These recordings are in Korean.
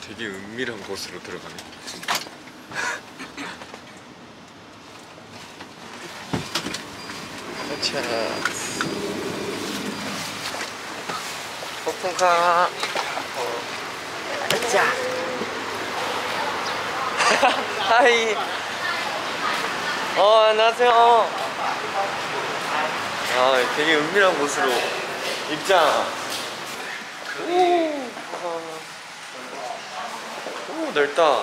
되게 은밀한 곳으로 들어가네. 자, 폭풍카. 자, 하이. 안녕하세요. 되게 은밀한 곳으로 입장. 오, 넓다.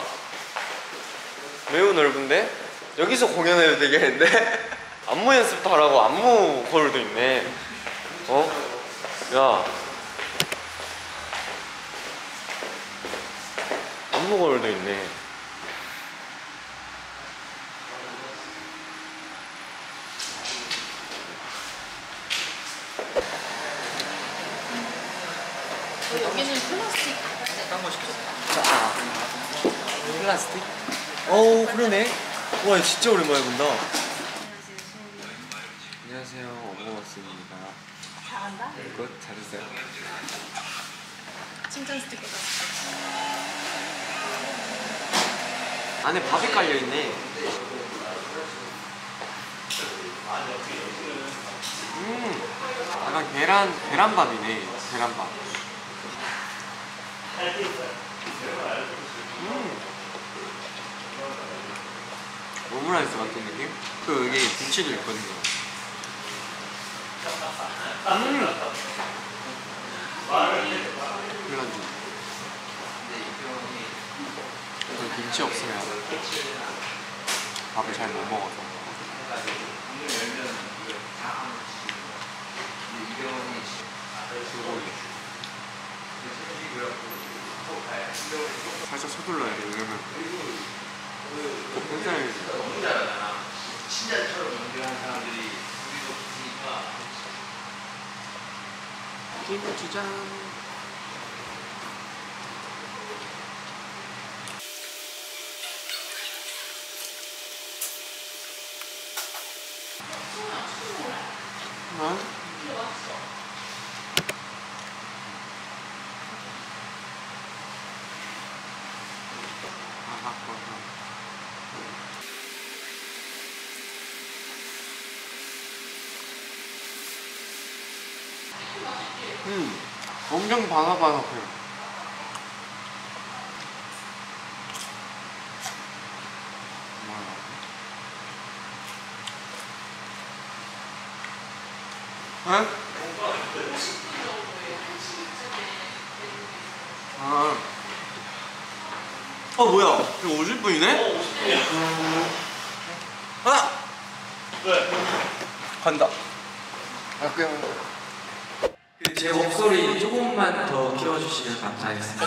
매우 넓은데? 여기서 공연해도 되겠는데? 안무 연습도 하라고 안무 거울도 있네. 야, 안무 거울도 있네. 여기는 플라스틱 딴거 시켰어. 플라스틱? 그러네. 와, 진짜 오랜만에 본다. 안녕하세요, 어머머스입니다. 잘한다? 굿, 잘했어요. 칭찬 스티커 안에 밥이 깔려있네. 약간 계란밥이네. 계란밥. 오므라이스 같은 느낌? 또 여기 김치도 있거든요. 물란주. 저 김치 없으면 밥을 잘 못 먹어서. 살짝 서둘러야 돼. 왜냐면 굉장히 친자처럼 연기하는 사람들이 우리도 붙으니까. 김치장. 엄청 바삭바삭해요. 에? 뭐야? 이거 50분이네? 50분이야. 왜? 간다. 제 목소리 조금만 더 키워주시면 감사하겠습니다.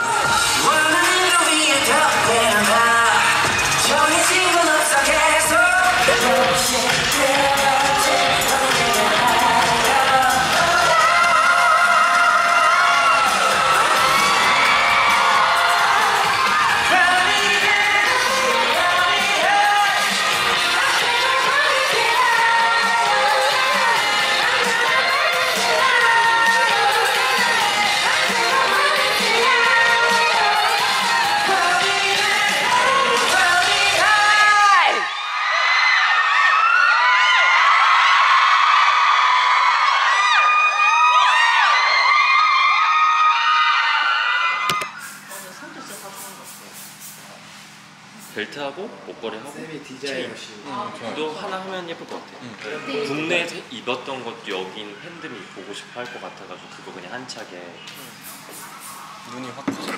벨트하고 목걸이하고 체인 도 하나 하면 예쁠 것 같아. 국내에서 입었던 것도 여긴 팬들이 보고 싶어 할 것 같아가지고 그거 그냥 한 차게. 눈이 확 커졌다.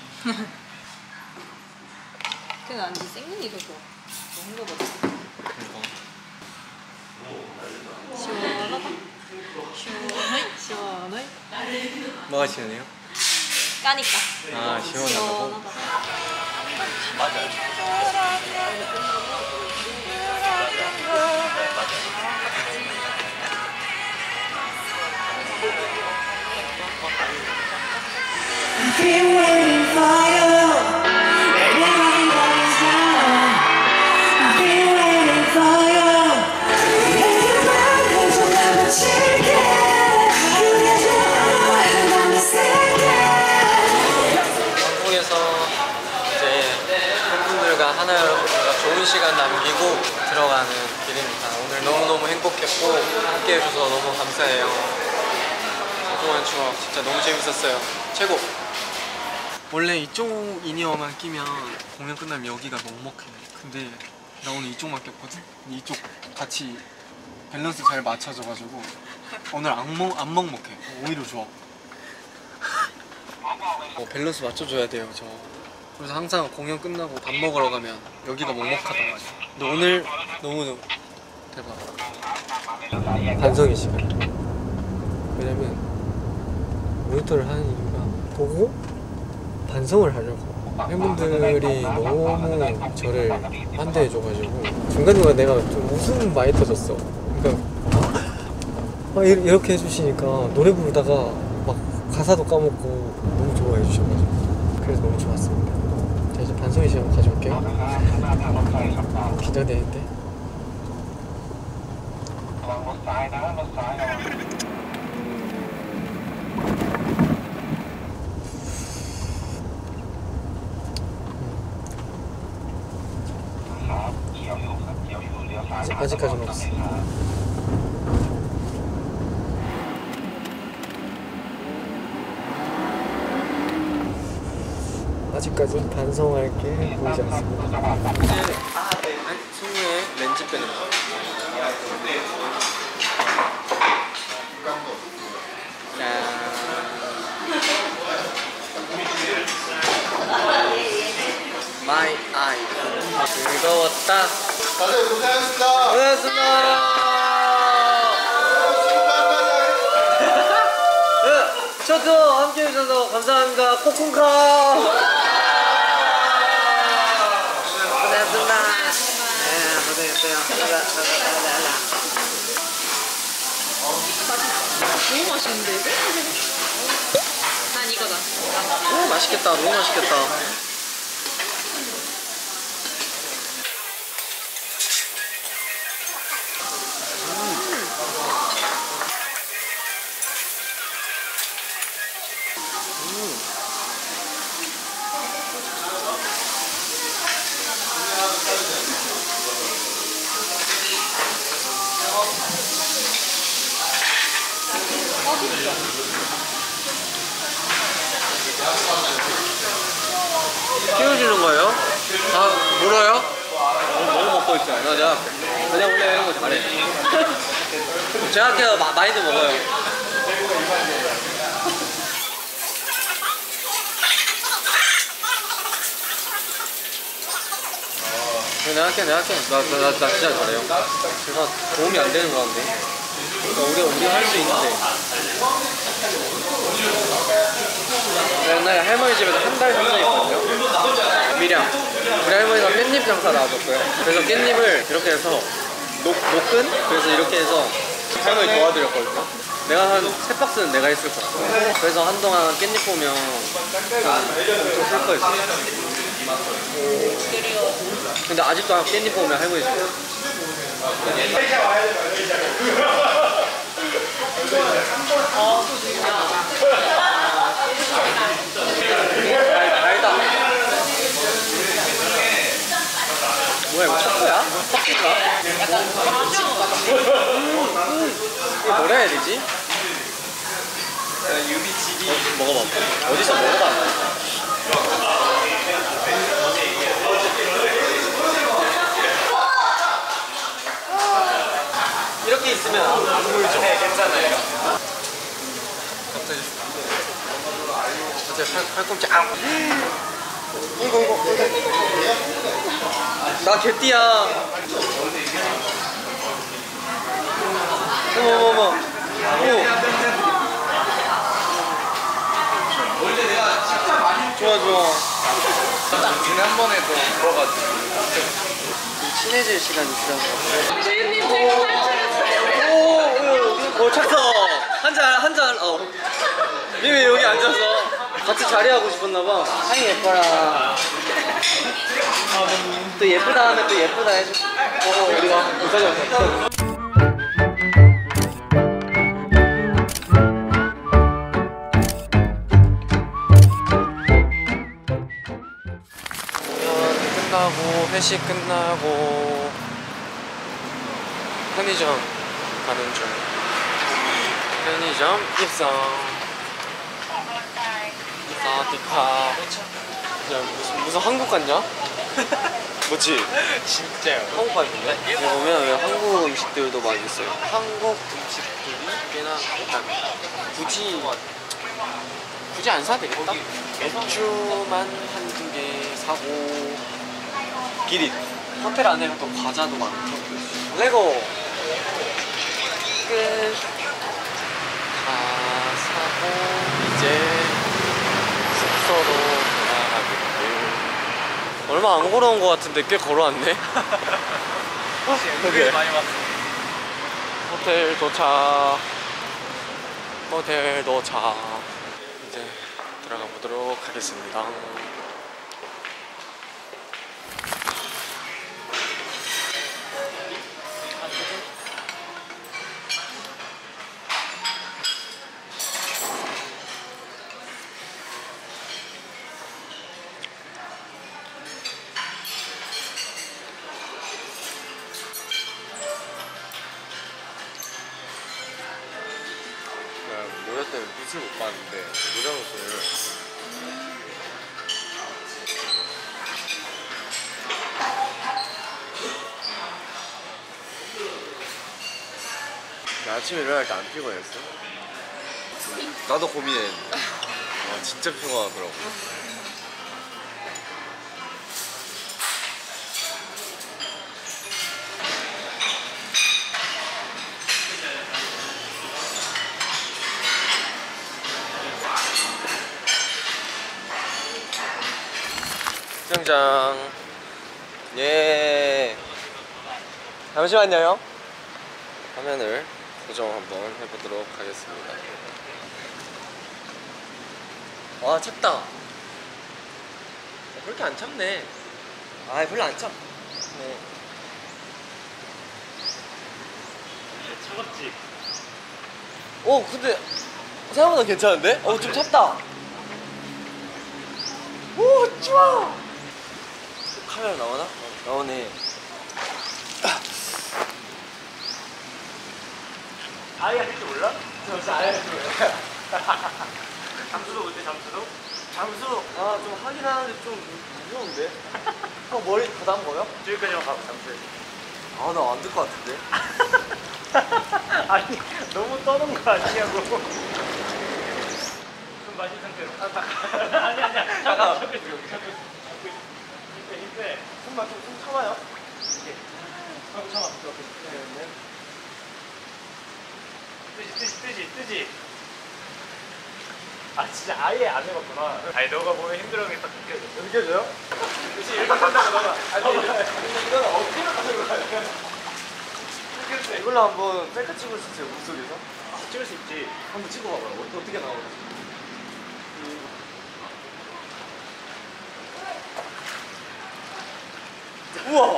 근데 난 네 생눈이 더 좋아. 너무 거 같아. 시원하다. 시원해. 뭐가 시원해요? 까니까. 시원하다고? 맞아요. 한국에서 드립니다. 오늘 너무너무 행복했고 함께 해줘서 너무 감사해요. 그동안 추억 진짜 너무 재밌었어요. 최고! 원래 이쪽 이니어만 끼면 공연 끝나면 여기가 먹먹해. 근데 나 오늘 이쪽만 꼈거든? 근데 이쪽 같이 밸런스 잘 맞춰져가지고 오늘 안 먹먹해. 오히려 좋아. 밸런스 맞춰줘야 돼요 저. 그래서 항상 공연 끝나고 밥 먹으러 가면 여기가 먹먹하단 말이야. 근데 오늘 너무 대박. 반성의 시간. 왜냐면 모니터를 하는 이유가 보고 반성을 하려고. 팬분들이 너무 저를 환대해줘가지고 중간중간 내가 좀 웃음 많이 터졌어. 그러니까 이렇게 해주시니까 노래 부르다가 막 가사도 까먹고 너무 좋아해 주셔가지고 그래서 너무 좋았습니다. 자, 이제 반성의 시간 가져올게요. 긴장되는데. 아직까지는 없어. 아직까지 반성할 게 보이지 않습니다. 이제 승우의 렌즈 빼는 거. My eye. 즐거웠다. 다들 고생하셨습니다. 고생하셨습니다. 저도 함께 해주셔서 감사합니다. 코쿤카. 고생하셨습니다. 네, 고생했어요. 너무 맛있는데 이거? 난 이거다. 오, 맛있겠다. 너무 맛있겠다. 끼워주는 거예요? 아, 물어요? 너무 먹고 있잖아요. 내가 원래 이런 거 잘해. 제가 할게요. 많이도 먹어요. 내가 할게. 나 진짜 잘해요. 제가 도움이 안 되는 거 같은데. 그러니까 우리가 할 수 있는데. 옛날에 할머니 집에서 한 달 상사했거든요. 미량. 우리 할머니가 깻잎 장사 나와줬고요. 그래서 깻잎을 이렇게 해서 녹근? 그래서 이렇게 해서 할머니 도와드렸거든요. 내가 한 3박스는 내가 했을 것 같아요. 그래서 한동안 깻잎 보면 엄청 슬퍼했어요. 근데 아직도 깻잎 보면 할머니 좋아요. 달다. 뭐야 이거 초코야? 커피인가? 이거 뭐라 해야 되지? 먹어봐. 어디서 먹어봤나? 이렇게 있으면 안 물죠? 네, 괜찮아요. 갑자기 팔꿈치 이거 나 개띠야. 어머 좋아 지난번에도 물어가지고 친해질 시간이 필요한 것 주인님 제가 탈출했어요. 오 착석 한잔 왜 여기 앉아서 같이 자리하고 싶었나봐. 아이 예뻐라. 또 예쁘다 하면 또 예쁘다 해줘. 우리가 여기까지 왔어. 끝나고 회식 끝나고 편의점 가는 중. 편의점 입성. 사디카. 무슨 한국 같냐? 뭐지? 진짜요. 한국 같은데? 여기 보면 왜 한국 음식들도 많이 있어요. 한국 음식들이 꽤나 약간 굳이 안 사도 되겠다. 맥주만 한두 개 사고. 기릿. 호텔 안에는 또 과자도 많고. 레고. 끝. 다 사고 이제 숙소로 돌아가겠고. 얼마 안 걸어온 것 같은데 꽤 걸어왔네. 되게 많이 왔어. 호텔 도착. 호텔 도착. 이제 들어가 보도록 하겠습니다. 모자 때문에 빛을 못 봤는데 모자 옷을 아침에 일어날 때 안 피곤했어? 나도 고민해. 아 진짜 피곤하더라고. 수영장. 예. 잠시만요. 화면을 고정 한번 해보도록 하겠습니다. 와, 찼다. 그렇게 안 찼네. 아, 별로 안 찼. 네. 차갑지? 근데 생각보다 괜찮은데? 좀 찼다. 오, 좋아. 카메라 나오나? 나오네. 아예 할 줄 몰라? 저 아예 할 줄 몰라. 잠수도 못해 잠수도? 잠수, 좀 하긴 하는데 좀 무서운데? 머리 부담 보여? 저기까지만 가고 잠수해. 나 안 될 것 같은데? 아니 너무 떠는 거 아니냐고. 좀 마신 상태로. 아니야. 잠깐. 힘빼. 숨만 숨 참아요. 참아. 뜨지. 아 진짜 아예 안 해봤구나. 아니 너가 보면 힘들어하는 게 딱 느껴져. 느껴져요? 그치 이렇게 한다고 너가. 이건 어깨로 가는 거야. 이걸로 한번 셀카 찍을 수 있어요, 물속에서? 찍을 수 있지. 한번 찍어봐봐요. 어떻게 나오는지. 우와!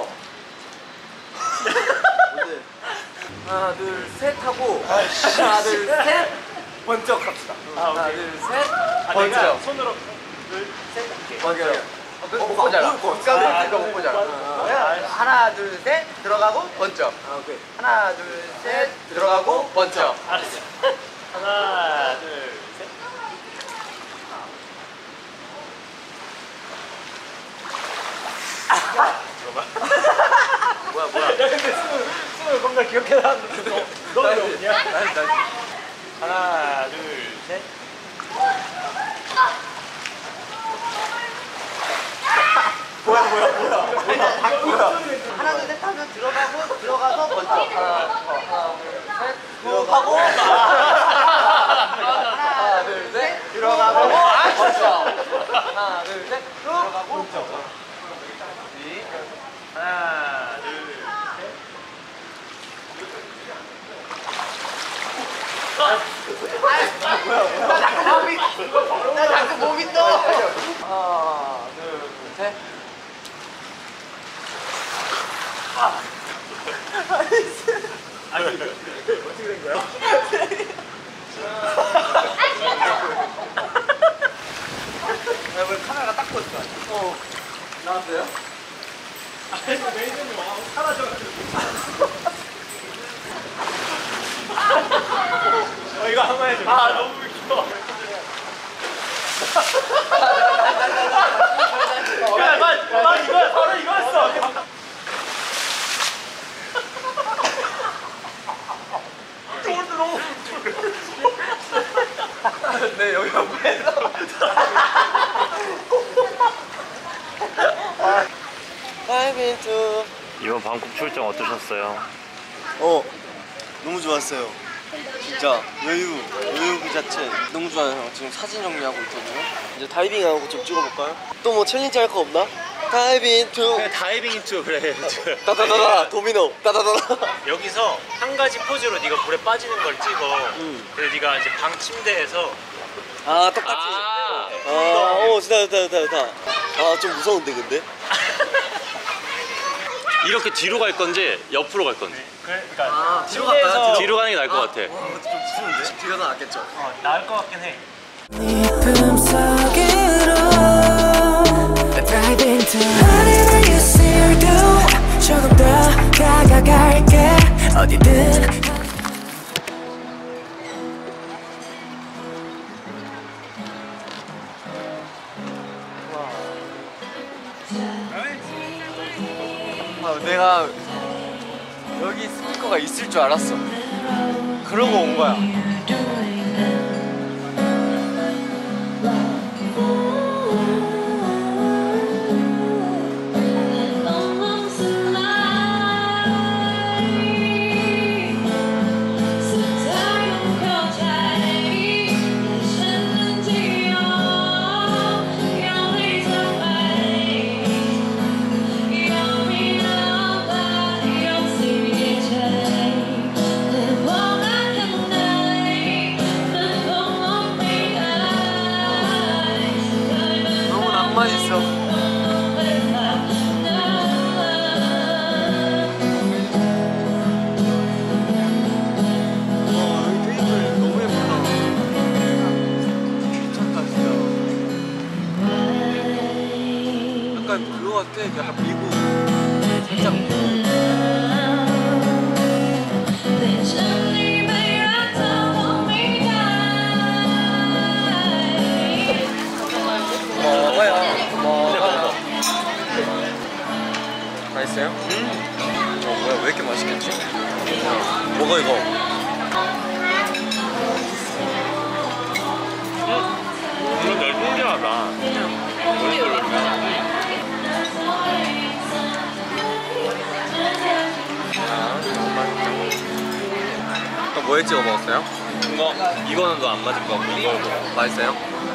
뭔데? 하나, 둘, 셋 하고 하나, 둘, 셋! 번쩍 갑시다. 하나, 둘, 셋! 아, 내가 번쩍. 손으로 둘, 셋 이렇게. 맞아요. 못 보잖아. 깜짝이야, 못 보잖아. 하나 둘 셋 들어가고 번쩍. 오케이. 하나 둘 셋 들어가고 번쩍. 알았어. 하나, 둘, 셋. 뭐야. 야 근데 숨을 겁나 기억해 놨는데 너왜 없냐? 나이스. 하나, 둘, 셋. 뭐야. 하나 둘 셋 하면 들어가서 번쩍. 하나 둘 셋 들어가고 하나 둘 셋 들어가고 번쩍. 하나 둘 셋 들어가고 번쩍. 하나, 둘, 셋. 나 자꾸 몸이 떠. 하나, 둘, 셋. 아니 어떻게 된 거야? 왜 카메라가 딱 보였어? 나왔어요? 아니 매니저님 와 사라져가지고. 이거 한번 해줘. 아 너무 웃겨. 나 이거 바로 이거였어. 저것도 너무. 네 여기 옆에서. 이번 방콕 출장 어떠셨어요? 너무 좋았어요. 진짜 여유 그 자체 너무 좋아요. 지금 사진 정리하고 있거든요. 이제 다이빙하고 좀 찍어볼까요? 또 뭐 챌린지 할 거 없나? 다이빙 투 그냥 다이빙 인투 그래. 따다다다 도미노 따다다다. 여기서 한 가지 포즈로 네가 물에 빠지는 걸 찍어. 그래서 네가 이제 방 침대에서 아 똑같이. 좋다. 아 좀 무서운데 근데. 이렇게 뒤로 갈 건지 옆으로 갈 건지. 그러니까 뒤로 갈까요? 뒤로 가는 게 나을 것 같아. 이것도 좀 무서운데? 뒤가 낫겠죠? 나을 것 같긴 해. 조금 더 다가갈게 어디든. 내가 여기 스피커가 있을 줄 알았어. 그러고 온 거야. 맛있어. 여기 테이블 너무 예쁘다. 미쳤다 진짜. 약간 그거 같아. 약간 미국. 살짝 미국. 맛있어요? 뭐야 왜 이렇게 맛있겠지? 뭐가 이거? 이건 널 신기하다. 또 뭐에 찍어 먹었어요? 이거는 너 안 맞을 것 같고 이걸 먹어. 맛있어요?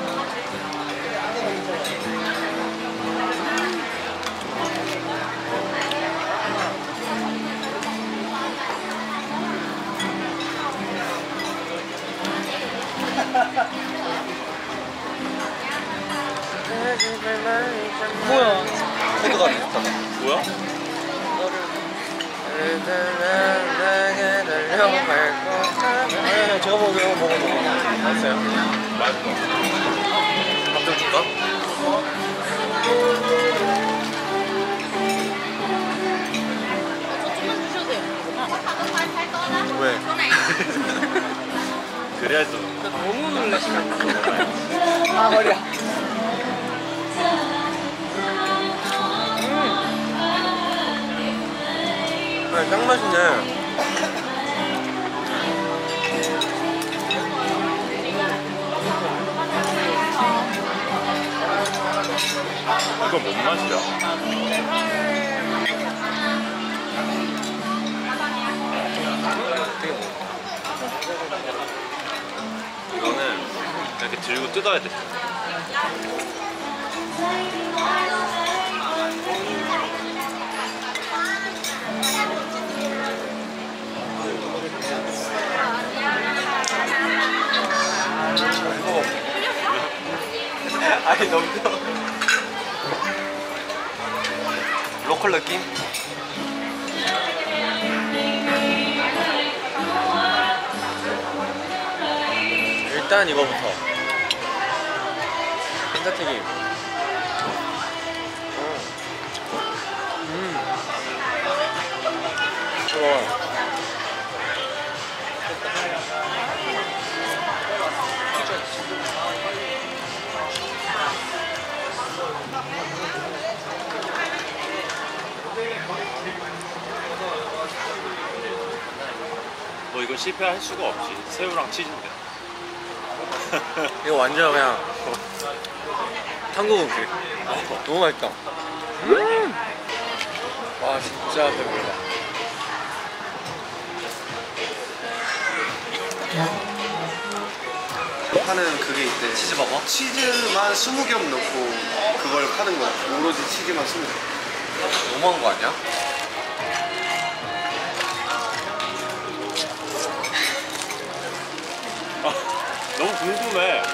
뭐야? 코드가 비슷하다. 뭐야? 제가 먹어. 맛있어요? 맛있어. 밥 좀 줄까? 조금만 주셔도 돼요. 왜? 그래야죠. 너무 놀라시네. 아 머리야. 그래 딱 맛있네. 이건 뭔 맛이야? 이거는 이렇게 들고 뜯어야 돼. 아니 너무 로컬 느낌? 일단 이거부터 감자튀김. 이거 너 이거 실패할 수가 없지. 새우랑 치즈인데. 이거 완전 그냥 한국 음식. 너무 맛있다. 와 진짜 배부르다. 파는 그게 있대. 치즈 버거? 치즈만 20겹 넣고 그걸 파는 거야. 오로지 치즈만 20겹. 너무한 거 아니야? 너무 궁금해.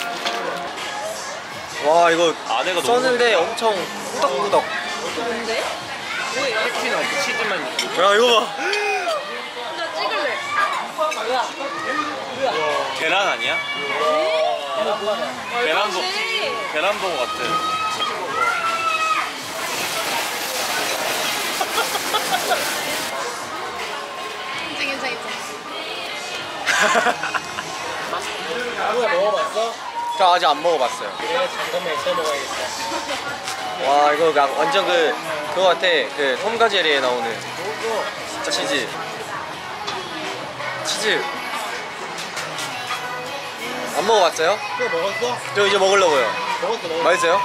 와 이거 안에가 너무 썼는데 엄청 꾸덕꾸덕. 뭔데? 뭐예요? 치즈는 없고 치즈만 있고. 야 이거 봐. 나 찍을래. 뭐야? 계란 아니야? 계란버거 같아. 괜찮아. 누가 먹어봤어? 저 아직 안 먹어봤어요. 그래 잠깐만 있어 먹어야겠다. 와 이거 완전 그거 같아. 그 톰가제리에 나오는 진짜 치즈. 안 먹어봤어요? 그거 먹었어? 저 이제 먹으려고요. 먹었어. 맛있어요?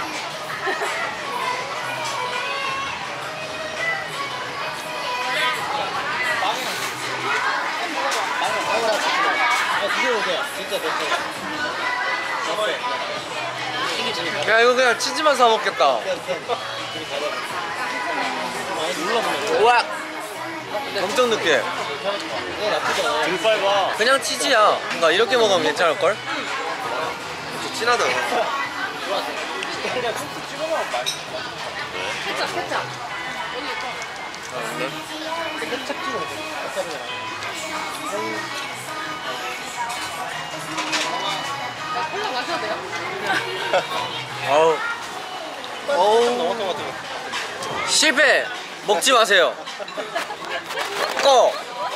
드셔보세요. 진짜 됐어. 야 이거 그냥 치즈만 사 먹겠다. 우와 엄청 느끼해. 나쁘지 않아. 등빨 봐. 그냥 치즈야. 그러니까 이렇게 먹으면 괜찮을걸? 진하다. 그냥 소스 찍어 먹으면 맛있어. 케찹. 케찹 찍어 먹어. 나 콜라 마셔도 돼요? 어우 넘었던 것 같아. 실패! 먹지 마세요. 꺼!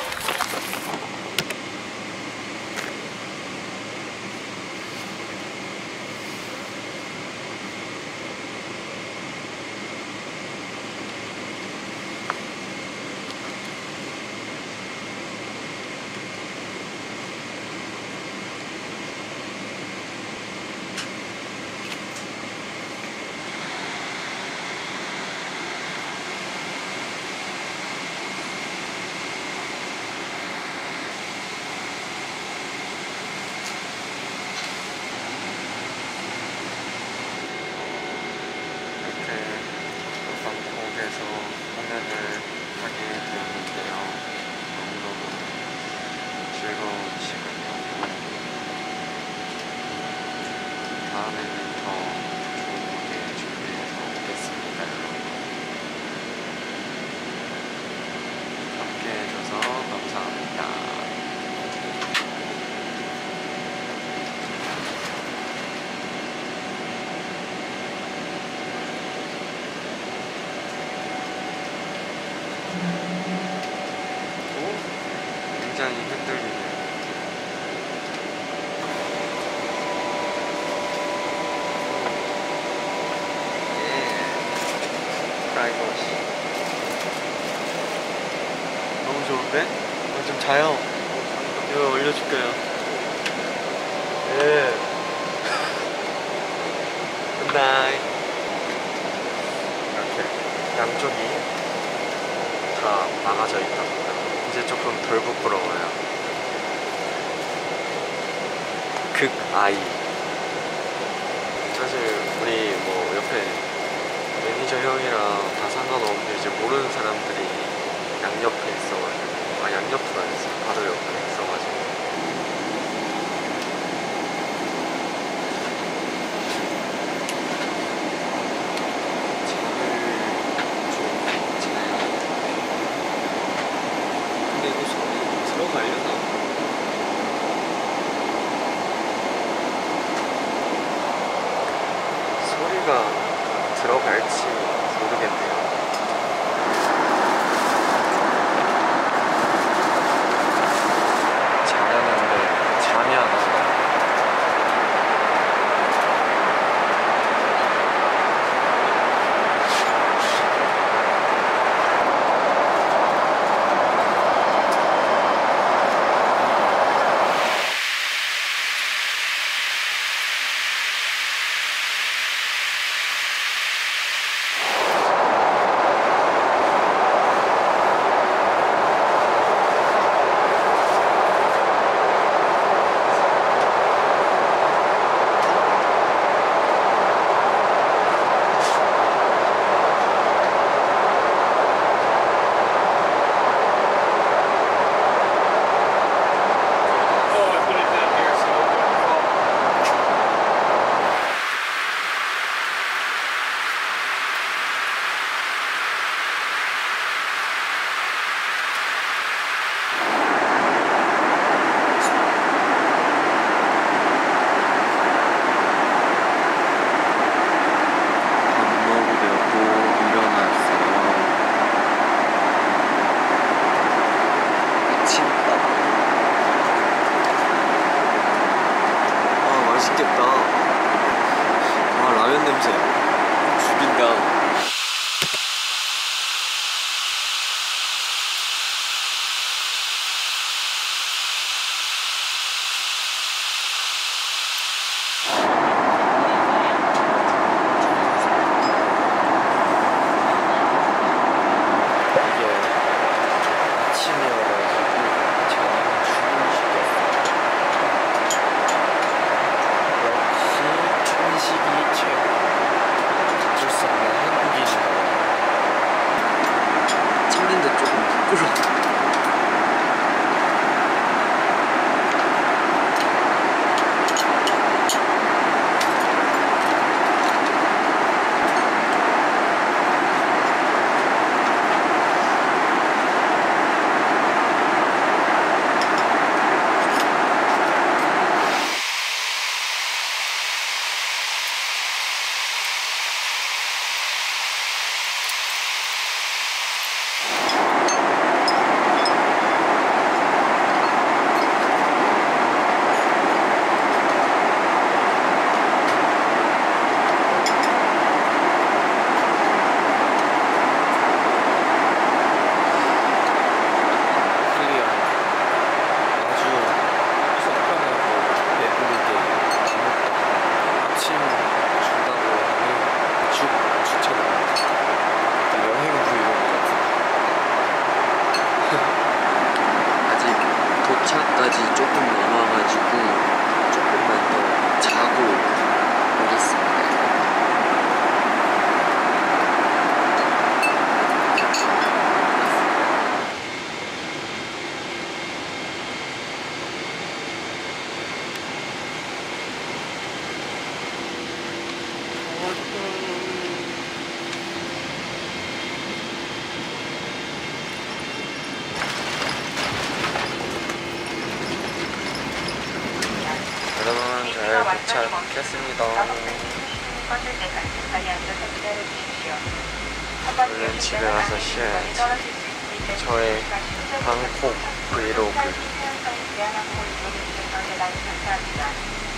방콕에서 공연을 하게 되었는데요. 너무너무 즐거운 시간이었고 다음에는 더 좋은 무대 준비해서 오겠습니다. 함께 해줘서 감사합니다. 굉장히 흔들리네요. 프라이버시 너무 좋은데? 좀 자요. 이거 올려줄게요. 예. 굿나잇. 이렇게 양쪽이 다 막아져 있답니다. 이제 조금 덜 부끄러워요. 극아이. 사실 우리 뭐 옆에 매니저 형이랑 다 상관없는데 이제 모르는 사람들이 양옆에 있어가지고, 아 양옆은 아니었어, 바로 옆에 있어가지고 들어갈지 모르겠네요. 자려는데 잠이 안 와요. 맛있겠다. 아, 라면 냄새 죽인다. 도착까지 조금 남아가지고 조금만 더 자고 오겠습니다. 여러분 잘 도착했습니다. 얼른 집에 가서 쉬어야지. 저의 방콕 브이로그